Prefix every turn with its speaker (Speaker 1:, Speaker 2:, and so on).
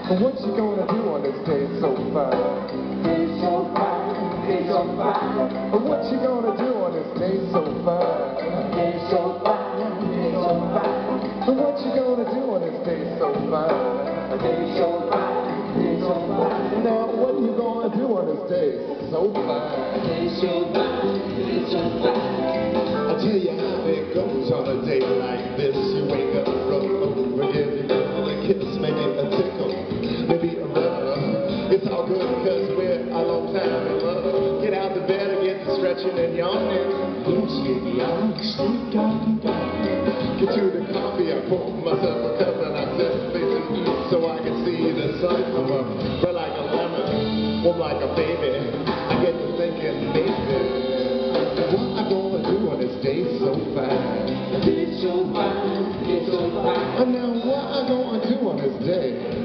Speaker 1: What you gonna do on this day so fine?
Speaker 2: Day so fine, day so fine.
Speaker 1: What you gonna do on this day so fine?
Speaker 2: Day so fine, day so fine.
Speaker 1: What you gonna do on this day so fine?
Speaker 2: Day so fine, day so fine.
Speaker 1: Now what you gonna do on this day so fine?
Speaker 2: Day so fine, day so fine.
Speaker 3: I'll tell you how it goes on a day like this. You wake up, roll over again, you go a kiss, maybe a tickle, maybe a rub. It's all good because we're a long time in love. Get out of bed and get to stretching and yawning.
Speaker 2: Yes, yes,
Speaker 3: Get to the coffee, I pour myself a cup and I sit facing east so I can see the sun come up. But like a lemon, warm like a baby, I get to thinking, baby, what I gonna do on this day so fine?
Speaker 2: day so fine, day so fine.
Speaker 3: And now what I gonna do on this day